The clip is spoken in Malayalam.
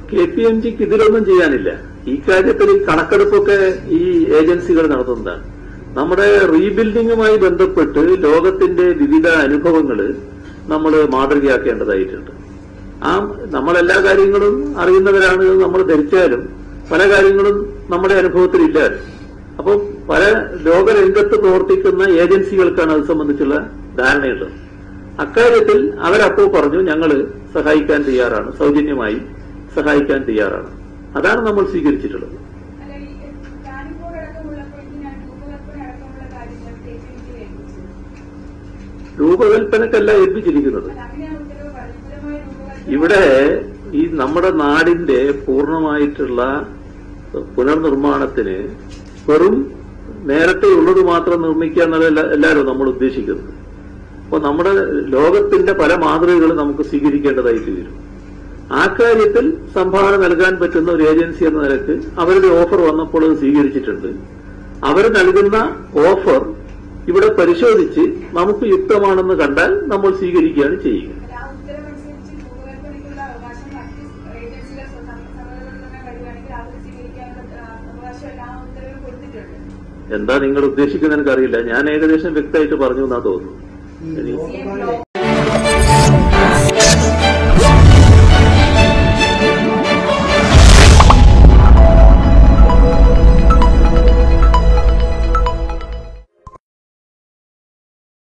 KPMGക്ക് ഇതിലൊന്നും ചെയ്യാനില്ല. ഈ കാര്യത്തിൽ ഈ കണക്കെടുപ്പൊക്കെ ഈ ഏജൻസികൾ നടത്തുന്നതാണ്. നമ്മുടെ റീബിൽഡിങ്ങുമായി ബന്ധപ്പെട്ട് ലോകത്തിന്റെ വിവിധ അനുഭവങ്ങൾ നമ്മൾ മാതൃകയാക്കേണ്ടതായിട്ടുണ്ട്. നമ്മളെല്ലാ കാര്യങ്ങളും അറിയുന്നവരാണ് നമ്മൾ ധരിച്ചാലും പല കാര്യങ്ങളും നമ്മുടെ അനുഭവത്തിലില്ല. അപ്പം പല ലോകരംഗത്ത് പ്രവർത്തിക്കുന്ന ഏജൻസികൾക്കാണ് അത് സംബന്ധിച്ചുള്ള ധാരണയുള്ളത്. അക്കാര്യത്തിൽ അവരപ്പോ പറഞ്ഞു ഞങ്ങൾ സഹായിക്കാൻ തയ്യാറാണ്, സൗജന്യമായി സഹായിക്കാൻ തയ്യാറാണ്. അതാണ് നമ്മൾ സ്വീകരിച്ചിട്ടുള്ളത്. രൂപകൽപ്പനക്കല്ല ഏൽപ്പിച്ചിരിക്കുന്നത്. ഇവിടെ ഈ നമ്മുടെ നാടിന്റെ പൂർണ്ണമായിട്ടുള്ള പുനർനിർമ്മാണത്തിന് വെറും നേരത്തെ ഉള്ളത് മാത്രം നിർമ്മിക്കുക എന്നല്ല എല്ലാവരും നമ്മൾ ഉദ്ദേശിക്കുന്നത്. അപ്പോൾ നമ്മുടെ ലോകത്തിന്റെ പല മാതൃകകളും നമുക്ക് സ്വീകരിക്കേണ്ടതായിട്ട് വരും. ആ കാര്യത്തിൽ സംഭാവന നൽകാൻ പറ്റുന്ന ഒരു ഏജൻസി എന്ന നിലക്ക് അവരുടെ ഓഫർ വന്നപ്പോൾ അത് സ്വീകരിച്ചിട്ടുണ്ട്. അവർ നൽകുന്ന ഓഫർ ഇവിടെ പരിശോധിച്ച് നമുക്ക് യുക്തമാണെന്ന് കണ്ടാൽ നമ്മൾ സ്വീകരിക്കുകയാണ് ചെയ്യുക. എന്താ നിങ്ങൾ ഉദ്ദേശിക്കുന്നത് എനിക്കറിയില്ല. ഞാൻ ഏകദേശം വ്യക്തമായിട്ട് പറഞ്ഞു എന്നാ തോന്നുന്നു.